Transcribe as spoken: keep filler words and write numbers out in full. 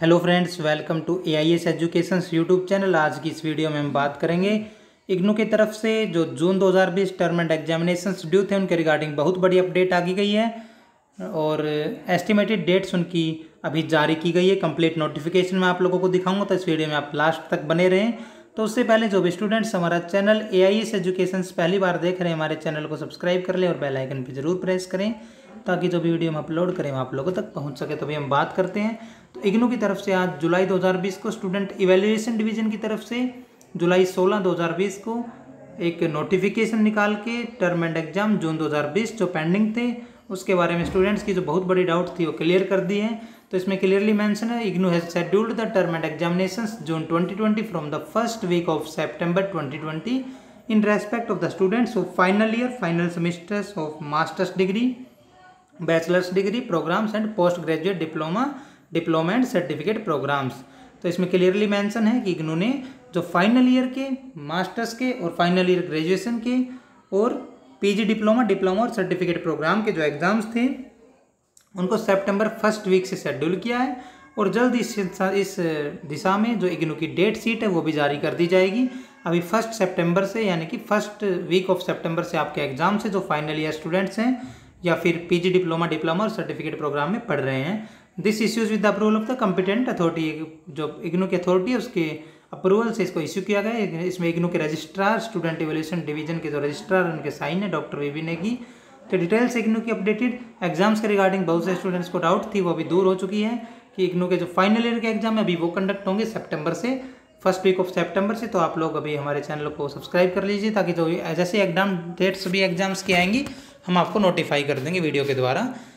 Hello friends, welcome to A I S education YouTube channel. आज की इस video में हम बात करेंगे इग्नू की तरफ से जो जून दो हज़ार बीस टर्म एंड एग्जामिनेशंस ड्यू थे उनके रिगार्डिंग बहुत बड़ी अपडेट आ गई है और एस्टिमेटेड डेट्स उनकी अभी जारी की गई है। कंप्लीट नोटिफिकेशन मैं आप लोगों को दिखाऊंगा, तो इस वीडियो में आप लास्ट तक बने रहें। तो उससे पहले जो भी स्टूडेंट्स हमारा channel A I S education पहली बार देख रहे हैं, हमारे चैनल को सब्सक्राइब कर लें और बेल आइकन पर जरूर प्रेस करें ताकि जो भी वीडियो हम अपलोड करें वो आप लोगों तक पहुंच सके। तो भी हम बात करते हैं। तो इग्नू की तरफ से आज जुलाई दो हज़ार बीस को स्टूडेंट इवैल्यूएशन डिवीजन की तरफ से जुलाई सोलह दो हज़ार बीस को एक नोटिफिकेशन निकाल के टर्म एंड एग्जाम जून दो हज़ार बीस जो पेंडिंग थे उसके बारे में स्टूडेंट्स की जो बहुत बड़ी डाउट थी वो क्लियर कर दी है। तो इसमें क्लियरली मेंशन है, IGNOU has scheduled the term end examinations June twenty twenty from the first week of September twenty twenty in respect of the students of final year final semesters of masters degree, bachelors degree programmes and post graduate diploma diploma and certificate programmes. तो इसमें clearly mention है कि इग्नू ने जो final year के, masters के और final year graduation के और पीजी डिप्लोमा डिप्लोमा और सर्टिफिकेट प्रोग्राम के जो एग्जाम्स थे उनको सितंबर फर्स्ट वीक से शेड्यूल किया है और जल्द इस इस दिशा में जो इग्नू की डेट शीट है वो भी जारी कर दी जाएगी। अभी फर्स्ट सितंबर से यानी कि फर्स्ट वीक ऑफ सितंबर से आपके एग्जाम से जो फाइनल ईयर स्टूडेंट्स हैं या फिर पीजी डिप्लोमा डिप्लोमा और सर्टिफिकेट प्रोग्राम में पढ़ रहे हैं, this issues with the approval of the competent authority, जो इग्नू की अथॉरिटी है उसके अप्रूवल से इसको इश्यू किया गया है। इसमें इग्नू के रजिस्ट्रार, स्टूडेंट इवैल्यूएशन डिवीजन के जो रजिस्ट्रार उनके साइन है डॉक्टर वीवी नेगी। तो डिटेल्स इग्नू की अपडेटेड एग्जाम्स के रिगार्डिंग बहुत से स्टूडेंट्स को डाउट थी वो अभी दूर हो चुकी है कि इग्नू के जो फाइनल ईयर के एग्जाम है अभी वो कंडक्ट होंगे सितंबर से, फर्स्ट वीक ऑफ सितंबर से। तो आप लोग अभी हमारे चैनल को सब्सक्राइब कर लीजिए ताकि जो जैसे एग्जाम डेट्स भी एग्जाम्स की आएंगी हम आपको नोटिफाई कर देंगे वीडियो के द्वारा।